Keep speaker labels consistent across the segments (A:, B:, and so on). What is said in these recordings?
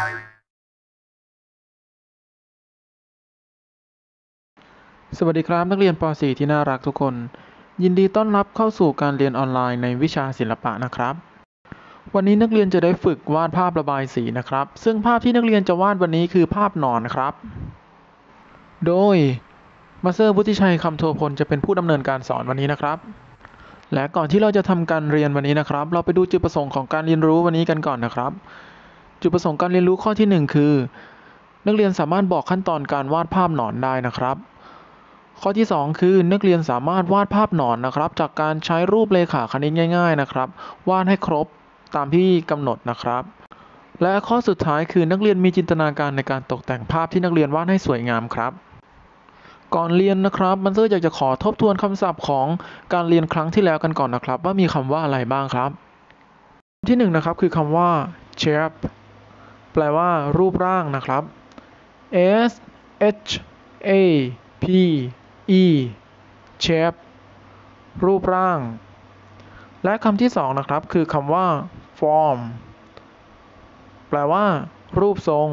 A: สวัสดีครับนักเรียนป .4 ที่น่ารักทุกคนยินดีต้อนรับเข้าสู่การเรียนออนไลน์ในวิชาศิลปะนะครับวันนี้นักเรียนจะได้ฝึกวาดภาพระบายสีนะครับซึ่งภาพที่นักเรียนจะวาดวันนี้คือภาพหนอนครับโดยมาสเตอร์วุฒิชัยคำโทพลจะเป็นผู้ดำเนินการสอนวันนี้นะครับและก่อนที่เราจะทำการเรียนวันนี้นะครับเราไปดูจุดประสงค์ของการเรียนรู้วันนี้กันก่อนนะครับจุดประสงค์การเรียนรู้ข้อที่1คือนักเรียนสามารถบอกขั้นตอนการวาดภาพหนอนได้นะครับข้อที่2คือนักเรียนสามารถวาดภาพหนอนนะครับจากการใช้รูปเรขาคณิตง่ายๆนะครับวาดให้ครบตามที่กำหนดนะครับและข้อสุดท้ายคือนักเรียนมีจินตนาการในการตกแต่งภาพที่นักเรียนวาดให้สวยงามครับก่อนเรียนนะครับมันอยากจะขอทบทวนคำศัพท์ของการเรียนครั้งที่แล้วกันก่อนนะครับว่ามีคำว่าอะไรบ้างครับที่1นะครับคือคำว่า shape แปลว่ารูปร่างนะครับ S H A P E shape รูปร่างและคำที่2นะครับคือคำว่า form แปลว่ารูปทรง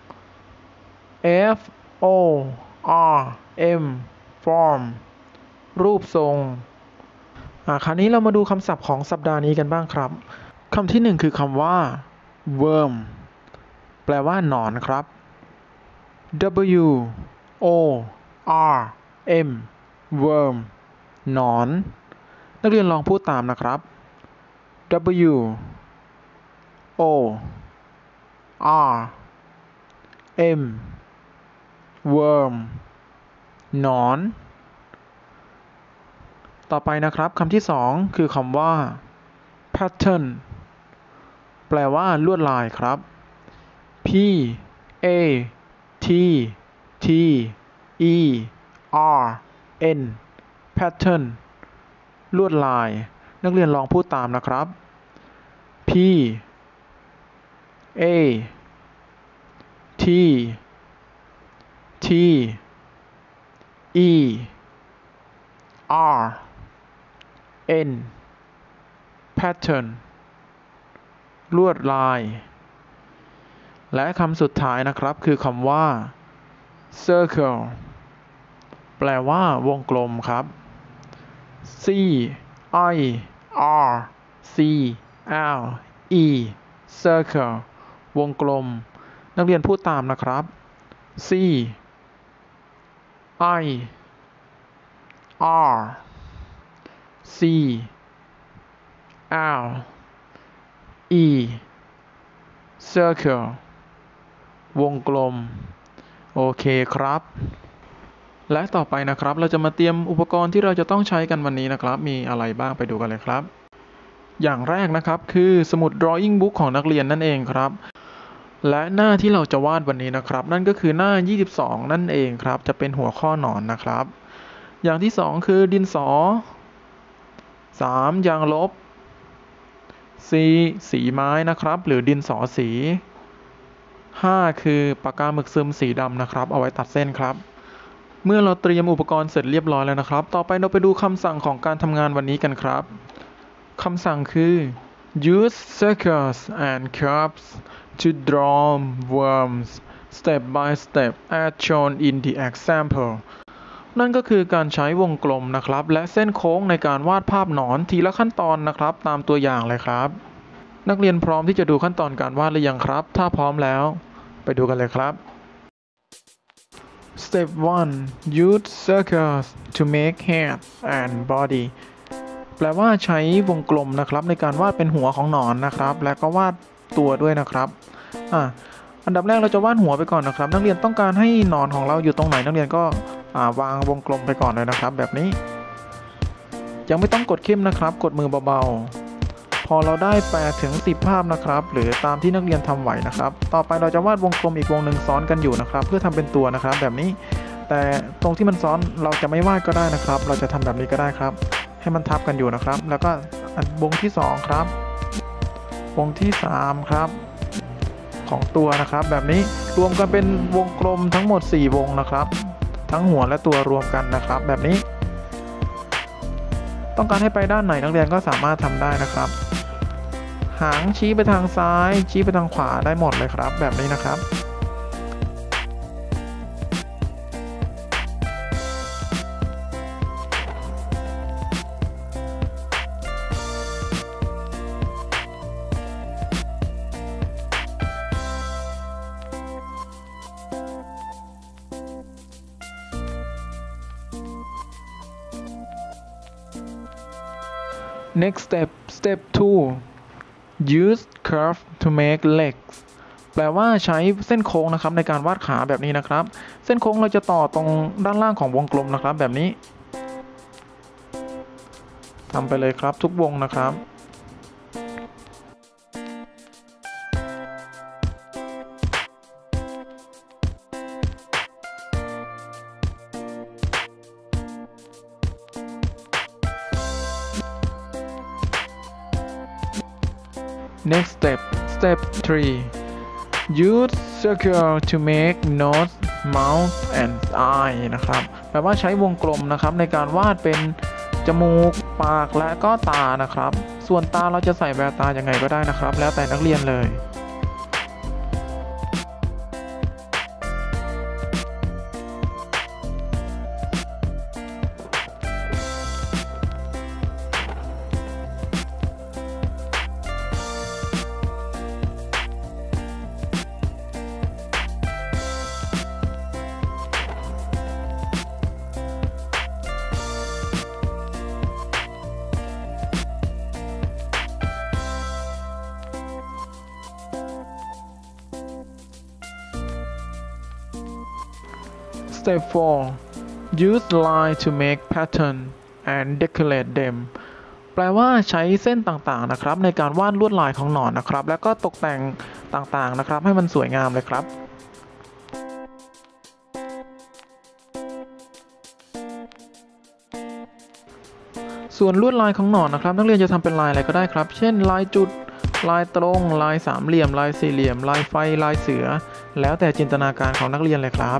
A: F O R M form รูปทรงคราวนี้เรามาดูคำศัพท์ของสัปดาห์นี้กันบ้างครับคำที่1คือคำว่า worm แปลว่าหนอนครับ W O R M worm หนอนนักเรียนลองพูดตามนะครับ W O R M worm หนอนต่อไปนะครับคำที่2คือคำว่า pattern แปลว่าลวดลายครับ P A T T E R N pattern ลวดลายนักเรียนลองพูดตามนะครับ P A T T E R N pattern ลวดลายและคำสุดท้ายนะครับคือคำว่า circle แปลว่าวงกลมครับ C I R C L E circle วงกลมนักเรียนพูดตามนะครับ C I R C L E circle วงกลมโอเคครับและต่อไปนะครับเราจะมาเตรียมอุปกรณ์ที่เราจะต้องใช้กันวันนี้นะครับมีอะไรบ้างไปดูกันเลยครับอย่างแรกนะครับคือสมุด drawing book ของนักเรียนนั่นเองครับและหน้าที่เราจะวาดวันนี้นะครับนั่นก็คือหน้า22นั่นเองครับจะเป็นหัวข้อหนอนนะครับอย่างที่2คือดินสอ3ยางลบ4สีไม้นะครับหรือดินสอสี5คือปากกาหมึกซึมสีดำนะครับเอาไว้ตัดเส้นครับเมื่อเราเตรียมอุปกรณ์เสร็จเรียบร้อยแล้วนะครับต่อไปเราไปดูคำสั่งของการทำงานวันนี้กันครับคำสั่งคือ use circles and curves to draw worms step by step as shown in the example นั่นก็คือการใช้วงกลมนะครับและเส้นโค้งในการวาดภาพหนอนทีละขั้นตอนนะครับตามตัวอย่างเลยครับนักเรียนพร้อมที่จะดูขั้นตอนการวาดหรือยังครับถ้าพร้อมแล้วไปดูกันเลยครับ Step 1 Use circles to make head and body แปลว่าใช้วงกลมนะครับในการวาดเป็นหัวของหนอนนะครับและก็วาดตัวด้วยนะครับอันดับแรกเราจะวาดหัวไปก่อนนะครับนักเรียนต้องการให้หนอนของเราอยู่ตรงไหนนักเรียนก็วางวงกลมไปก่อนเลยนะครับแบบนี้ยังไม่ต้องกดเข้มนะครับกดมือเบาๆพอเราได้8 ถึง 10ภาพนะครับหรือตามที่นักเรียนทำไหวนะครับต่อไปเราจะวาดวงกลมอีกวงหนึ่งซ้อนกันอยู่นะครับเพื่อทำเป็นตัวนะครับแบบนี้แต่ตรงที่มันซ้อนเราจะไม่วาดก็ได้นะครับเราจะทำแบบนี้ก็ได้ครับให้มันทับกันอยู่นะครับแล้วก็วงที่2ครับวงที่3ครับของตัวนะครับแบบนี้รวมกันเป็นวงกลมทั้งหมด4วงนะครับทั้งหัวและตัวรวมกันนะครับแบบนี้ต้องการให้ไปด้านไหนนักเรียนก็สามารถทำได้นะครับหางชี้ไปทางซ้ายชี้ไปทางขวาได้หมดเลยครับแบบนี้นะครับ next step 2 use curve to make legs แปลว่าใช้เส้นโค้งนะครับในการวาดขาแบบนี้นะครับเส้นโค้งเราจะต่อตรงด้านล่างของวงกลมนะครับแบบนี้ทำไปเลยครับทุกวงนะครับ next step 3 use circle to make nose mouth and eye นะครับแปลว่าใช้วงกลมนะครับในการวาดเป็นจมูกปากและก็ตานะครับส่วนตาเราจะใส่แววตายังไงก็ได้นะครับแล้วแต่นักเรียนเลยStep 4 use line to make pattern and decorate them แปลว่าใช้เส้นต่างๆนะครับในการวาดลวดลายของหนอนนะครับแล้วก็ตกแต่งต่างๆนะครับให้มันสวยงามเลยครับส่วนลวดลายของหนอนนะครับนักเรียนจะทำเป็นลายอะไรก็ได้ครับเช่นลายจุดลายตรงลายสามเหลี่ยมลายสี่เหลี่ยมลายไฟลายเสือแล้วแต่จินตนาการของนักเรียนเลยครับ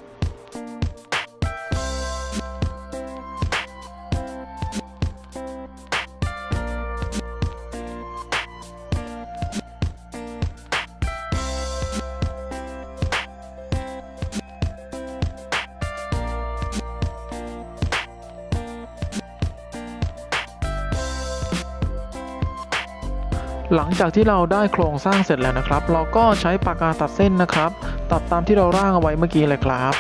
A: หลังจากที่เราได้โครงสร้างเสร็จแล้วนะครับเราก็ใช้ปากกาตัดเส้นนะครับตัดตามที่เราร่างเอาไว้เมื่อกี้เลยครับ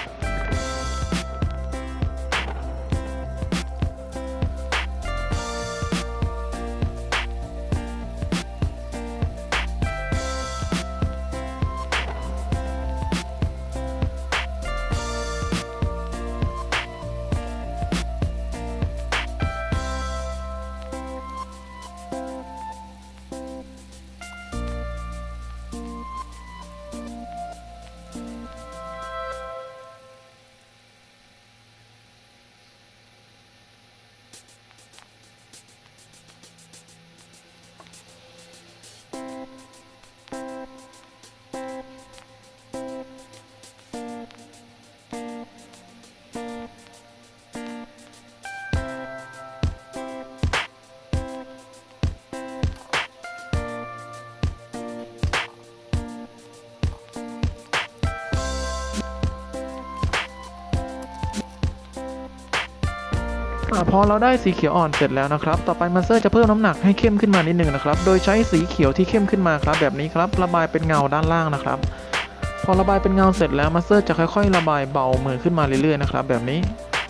A: พอเราได้สีเขียวอ่อนเสร็จแล้วนะครับต่อไปมาสเตอร์จะเพิ่มน้ำหนักให้เข้มขึ้นมานิดนึงนะครับโดยใช้สีเขียวที่เข้มขึ้นมาครับแบบนี้ครับระบายเป็นเงาด้านล่างนะครับพอระบายเป็นเงาเสร็จแล้วมาสเตอร์จะค่อยๆระบายเบามือขึ้นมาเรื่อยๆนะครับแบบนี้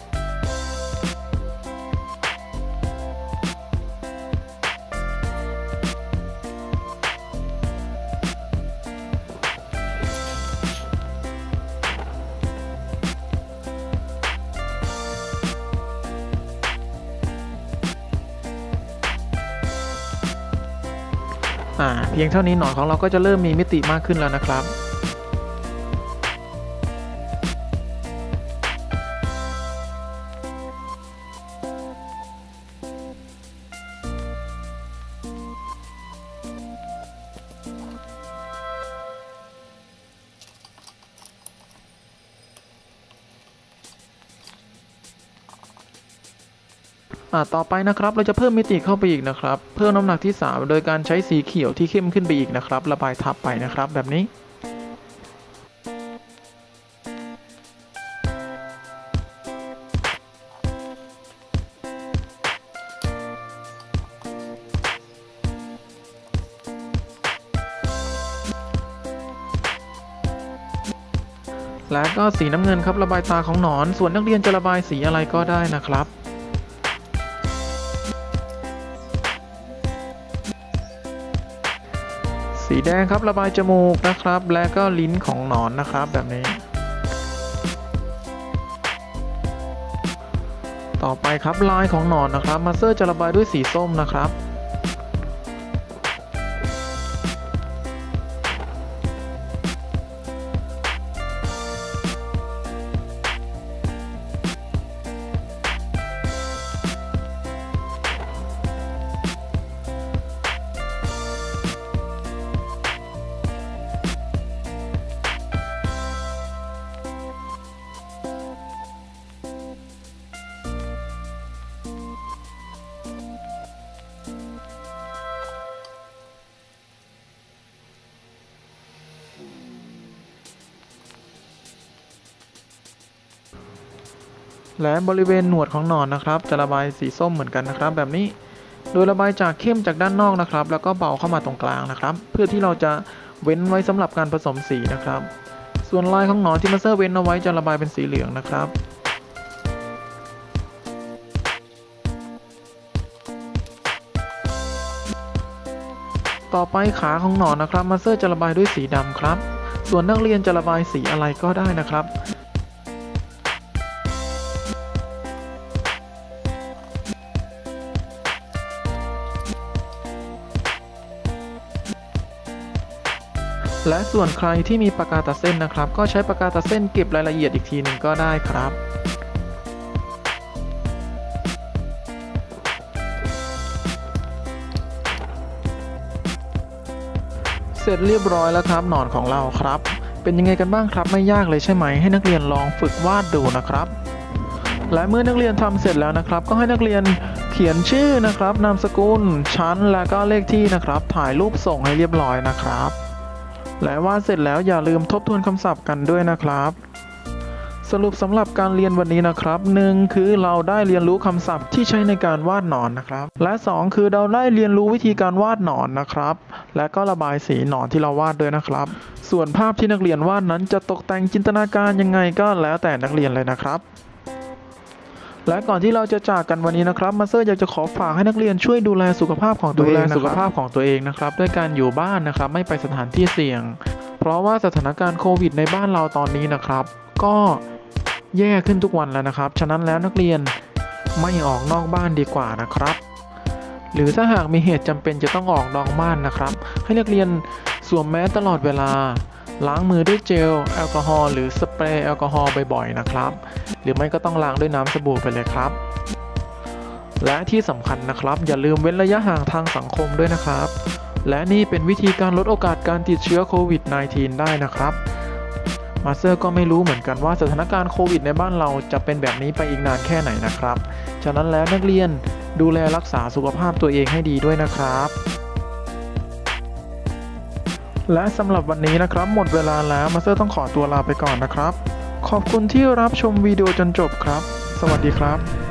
A: เพียงเท่านี้หนอนของเราก็จะเริ่มมีมิติมากขึ้นแล้วนะครับต่อไปนะครับเราจะเพิ่มมิติเข้าไปอีกนะครับเพิ่มน้ำหนักที่3โดยการใช้สีเขียวที่เข้มขึ้นไปอีกนะครับระบายทับไปนะครับแบบนี้และก็สีน้ำเงินครับระบายตาของหนอนส่วนนักเรียนจะระบายสีอะไรก็ได้นะครับสีแดงครับระบายจมูกนะครับและก็ลิ้นของหนอนนะครับแบบนี้ต่อไปครับลายของหนอนนะครับมาสเตอร์จะระบายด้วยสีส้มนะครับและบริเวณหนวดของหนอนนะครับจะระบายสีส้มเหมือนกันนะครับแบบนี้โดยระบายจากเข้มจากด้านนอกนะครับแล้วก็เบาเข้ามาตรงกลางนะครับเพื่อที่เราจะเว้นไว้สำหรับการผสมสีนะครับส่วนลายของหนอนที่มาสเตอร์เว้นเอาไว้จะระบายเป็นสีเหลืองนะครับต่อไปขาของหนอนนะครับมาสเตอร์จะระบายด้วยสีดำครับส่วนนักเรียนจะระบายสีอะไรก็ได้นะครับและส่วนใครที่มีปากกาตัดเส้นนะครับก็ใช้ปากกาตัดเส้นเก็บรายละเอียดอีกทีหนึ่งก็ได้ครับเสร็จเรียบร้อยแล้วครับหนอนของเราครับเป็นยังไงกันบ้างครับไม่ยากเลยใช่ไหมให้นักเรียนลองฝึกวาดดูนะครับและเมื่อนักเรียนทำเสร็จแล้วนะครับก็ให้นักเรียนเขียนชื่อนะครับนามสกุลชั้นและก็เลขที่นะครับถ่ายรูปส่งให้เรียบร้อยนะครับและวาดเสร็จแล้วอย่าลืมทบทวนคำศัพท์กันด้วยนะครับสรุปสำหรับการเรียนวันนี้นะครับ1คือเราได้เรียนรู้คำศัพท์ที่ใช้ในการวาดหนอนนะครับและ2คือเราได้เรียนรู้วิธีการวาดหนอนนะครับและก็ระบายสีหนอนที่เราวาดด้วยนะครับส่วนภาพที่นักเรียนวาดนั้นจะตกแต่งจินตนาการยังไงก็แล้วแต่นักเรียนเลยนะครับและก่อนที่เราจะจากกันวันนี้นะครับมาสเตอร์อยากจะขอฝากให้นักเรียนช่วยดูแลสุขภาพของตัวเองนะครับด้วยการอยู่บ้านนะครับไม่ไปสถานที่เสี่ยงเพราะว่าสถานการณ์โควิดในบ้านเราตอนนี้นะครับก็แย่ขึ้นทุกวันแล้วนะครับฉะนั้นแล้วนักเรียนไม่ออกนอกบ้านดีกว่านะครับหรือถ้าหากมีเหตุจำเป็นจะต้องออกนอกบ้านนะครับให้นักเรียนสวมแมสตลอดเวลาล้างมือด้วยเจลแอลกอฮอล์หรือสเปรย์แอลกอฮอล์บ่อยๆนะครับหรือไม่ก็ต้องล้างด้วยน้ำสบู่ไปเลยครับและที่สำคัญนะครับอย่าลืมเว้นระยะห่างทางสังคมด้วยนะครับและนี่เป็นวิธีการลดโอกาสการติดเชื้อโควิด -19 ได้นะครับมาสเตอร์ก็ไม่รู้เหมือนกันว่าสถานการณ์โควิดในบ้านเราจะเป็นแบบนี้ไปอีกนานแค่ไหนนะครับฉะนั้นแล้วนักเรียนดูแลรักษาสุขภาพตัวเองให้ดีด้วยนะครับและสำหรับวันนี้นะครับหมดเวลาแล้วมาสเตอร์ต้องขอตัวลาไปก่อนนะครับขอบคุณที่รับชมวิดีโอจนจบครับสวัสดีครับ